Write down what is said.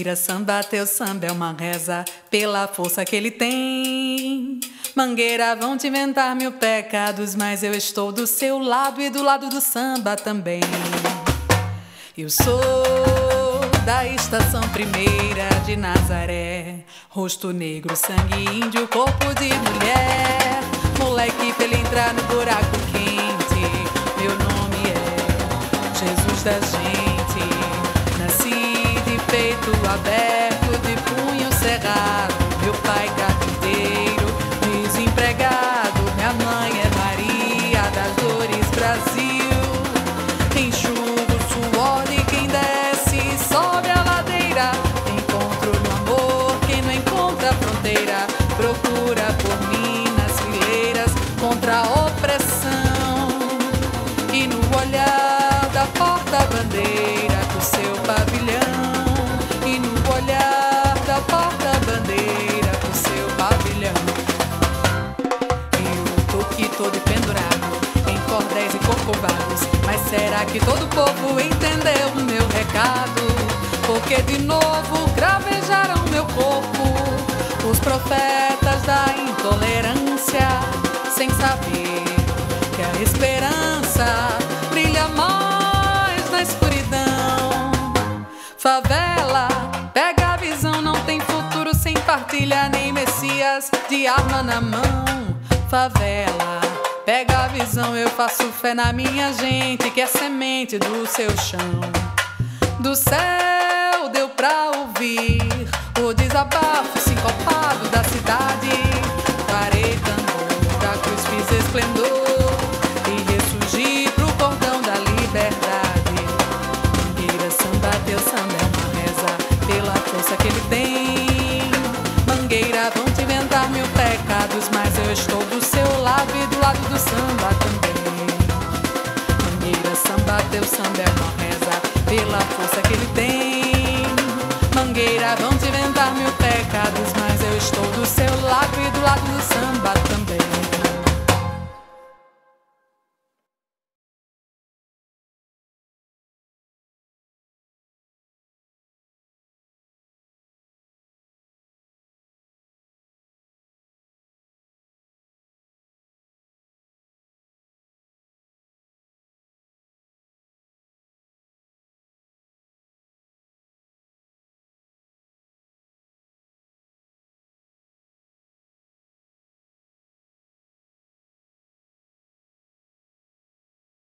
Mangueira, samba, teu samba é uma reza pela força que ele tem. Mangueira, vão te inventar mil pecados, mas eu estou do seu lado e do lado do samba também. Eu sou da estação primeira de Nazaré, rosto negro, sangue índio, corpo de mulher. Moleque pra ele entrar no buraco quente, meu nome é Jesus da gente. Nasci de peito aberto, de punho cerrado, meu pai carpinteiro, desempregado, minha mãe é Maria das Dores Brasil. Enxugo o suor de quem desce, sobe a ladeira, encontro no amor quem não encontra fronteira, procura por mim nas fileiras contra a opressão. E no olhar da porta-bandeira do seu pavilhão, e no olhar da porta-bandeira do seu pavilhão. Eu tô aqui todo pendurado em cordéis e corcovados, mas será que todo o povo entendeu o meu recado? Porque de novo cravejaram meu corpo os profetas da intolerância, sem saber que a esperança brilha mais na escuridão. Favela, pega a visão, não tem futuro sem partilha, nem messias de arma na mão. Favela, pega a visão, eu faço fé na minha gente, que é semente do seu chão. Do céu deu pra ouvir o desabafo sincopado da cidade. Parei tambor, da cruz fiz esplendor e ressurgi pro cordão da liberdade. Mangueira, samba, teu samba é uma reza pela força que ele tem. Mangueira, vão te inventar mil pecados, mas eu estou do seu lado e do lado do samba também. Mangueira, samba, teu samba é uma reza pela força que ele tem. Mangueira, vão te inventar mil pecados,